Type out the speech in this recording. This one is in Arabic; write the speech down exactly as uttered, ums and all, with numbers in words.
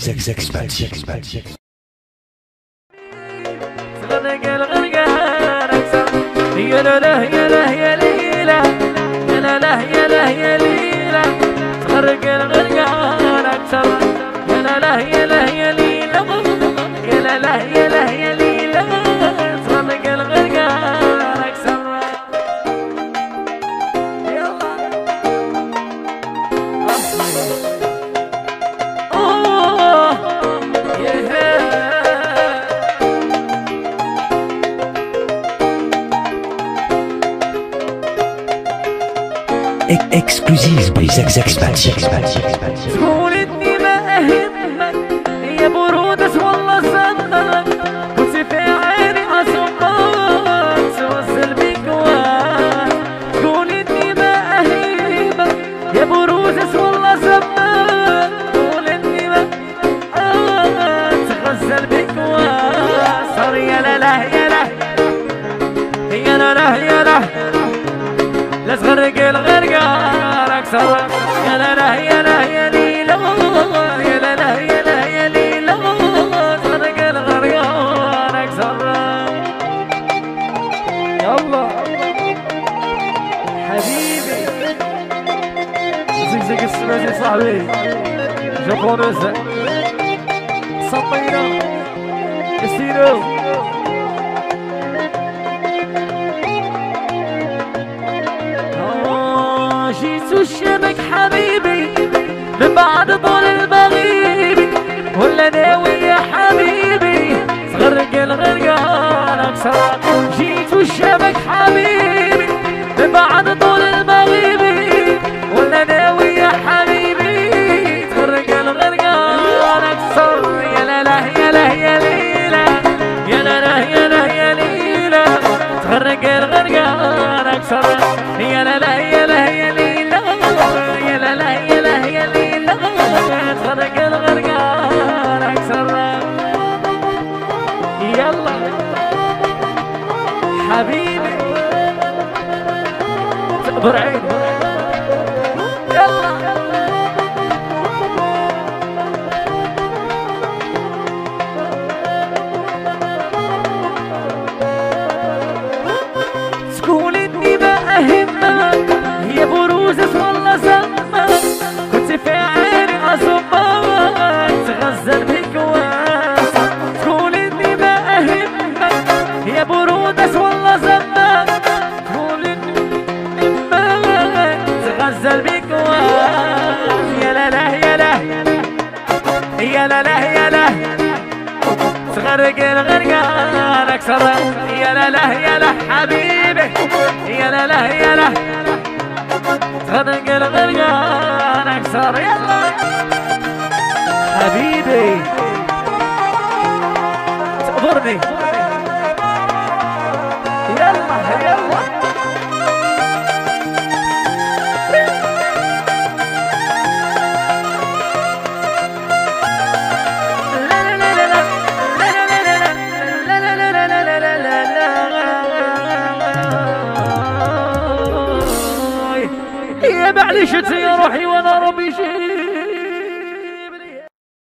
زكزكسبات غرق الغرقان اكثر يا لا لا يا لا يا ليلى يا لا لا يا لا يا ليلى غرق الغرقان اكثر يا لا لا يا لا يا ليلى يا لا لا يا لا يا ليلى غرق الغرقان اكثر يلا اوه يا اكسكلوزيف باي زكزكسبات. تقول اني ما اهمك يا برودة والله صدقك كنت في عيني اصبك توصل بك واك تقول اني ما اهمك يا برودة والله صدقك تقول اني ما آه تغزل بك واك صار يا لا لا يا لا يا لا لا يا لا لا تغرق الغرقان اكثر يا لا لا يا لا يا ليلى يا لا لا يا لا يا ليلى تغرق الغرقان اكثر يلا حبيبي زقزق السماس يا صاحبي جابونوس سطينا استيرو جيت وشبك حبيبي من بعد طول المغيب ولا ناوي يا حبيبي تغرق الغرقان اكثر جيت وشبك حبيبي من بعد طول المغيب ولا ناوي يا حبيبي تغرق الغرقان اكثر يا لا لا يا لا يا ليلى يا لا لا يا لا يا ليلى تغرق الغرقان اكثر يا لا لا يا لا يا ليلى يا لا لا يا لا يا ليلى تغرق الغرقان اكثر يلا حبيبي تقبر عيني يلا تقول اني ما اهمك يا بروزة والله زمك كنت في عيني اصبك تغزل بك واسع تقول اني ما اهمك يا برودة والله زمك تقول اني ما تغزل بك واسع يا لا لا يا لا يا لا لا يا لا تغرق الغرقان اكثر يا لا لا يا لا حبيبي يا لا لا يا لا تغرق الغرقان اكثر يلا حبيبي تقبرني يلا يلا معليش